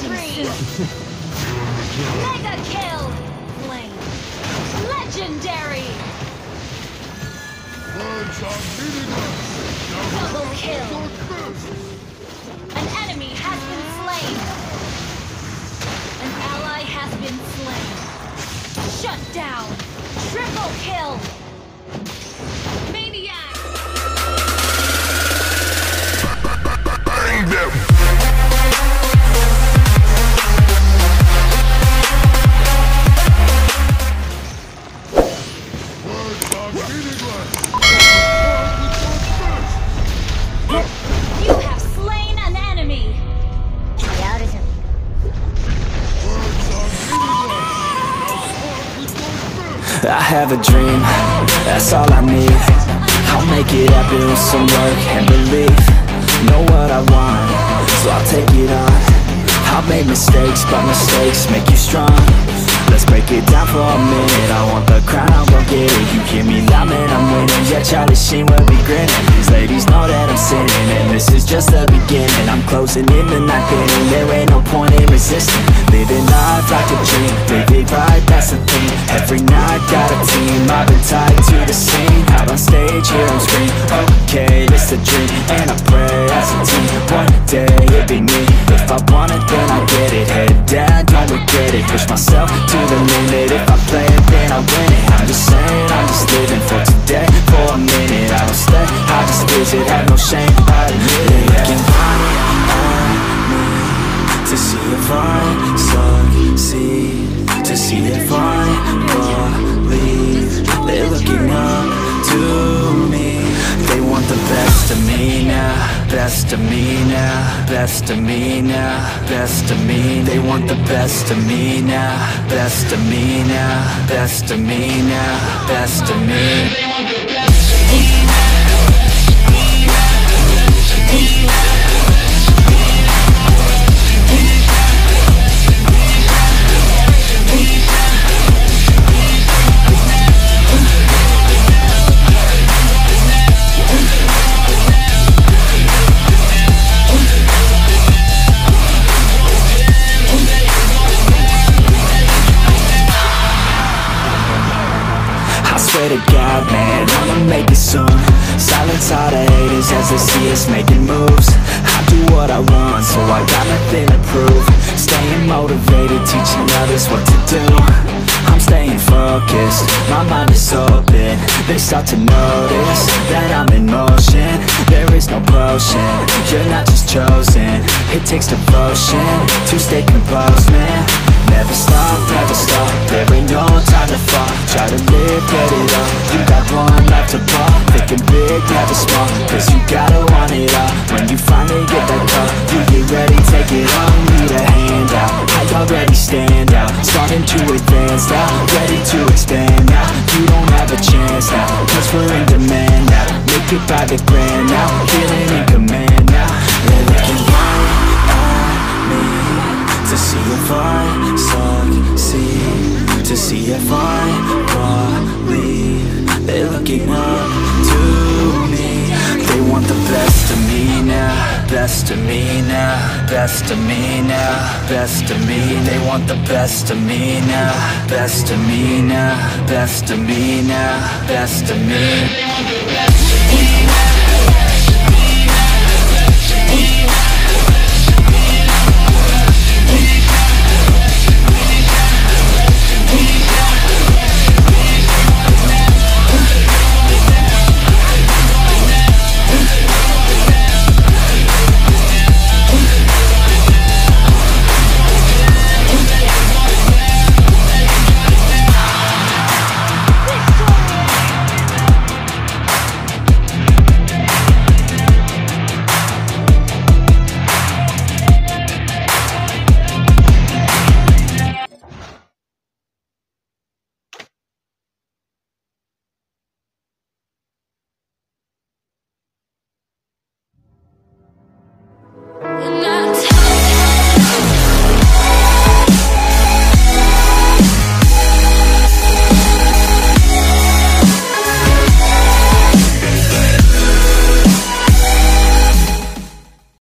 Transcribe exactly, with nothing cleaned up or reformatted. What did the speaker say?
spree. Mega kill. Flame. Legendary. Double kill. An enemy has been slain. An ally has been slain. Shut down. Triple kill. Maniac. Bang them. You have slain an enemy. I have a dream, that's all I need. I'll make it happen with some work and belief. Know what I want, so I'll take it on. I've made mistakes, but mistakes make you strong. Let's break it down for a minute. I want the crown, I won't get it. You hear me loud, man, I'm winning. Yeah, Charlie Sheen will be grinning. These ladies know that I'm sinning, and this is just the beginning. I'm closing in the night inning. There ain't no point in resisting. Living life like a dream, live it right, that's the thing. Every night got a team, I've been tied to the scene. Out on stage, here on screen. Okay, it's a dream, and I pray as a team. One day it'll be me. If I want it, then I get it. Head down, don't regret it. Push myself to the limit. If I play it, then I win it. I'm just saying, I'm just living for today. For a minute, I don't stay, I just visit. Have no shame, I admit it. Looking right at me to see if I succeed, to see if I believe. They're looking up to me. They want the best of me now, best of me now, best of me now, best of me. They want the best of me now, best of me now, best of me now, best of me. They want the best of me now. Swear to God, man, I'ma make it soon. Silence all the haters as they see us making moves. I do what I want, so I got nothing to prove. Staying motivated, teaching others what to do. I'm staying focused, my mind is open. They start to notice that I'm in motion. There is no potion, you're not just chosen. It takes devotion to stay composed, man. Never stop, never stop, there ain't no time to fall. Try to live, get it up, you got one life to ball. Thinking big, never small, cause you gotta want it all. When you finally get that call, you get ready, take it on. Need a hand out, I already stand out. Starting to advance now, ready to expand now. You don't have a chance now, cause we're in demand now. Make it by the grand now, feeling in command now. They're looking right at me to see if I succeed, to see if I believe. They're looking up to me. They want the best of me now, best of me now, best of me now, best of me. They want the best of me now, best of me now, best of me now, best of me. They want the best of me.